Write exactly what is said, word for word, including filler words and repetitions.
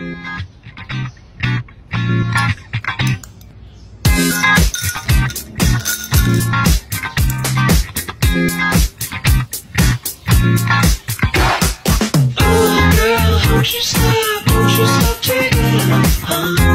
Oh girl, won't you stop, won't you stop taking it?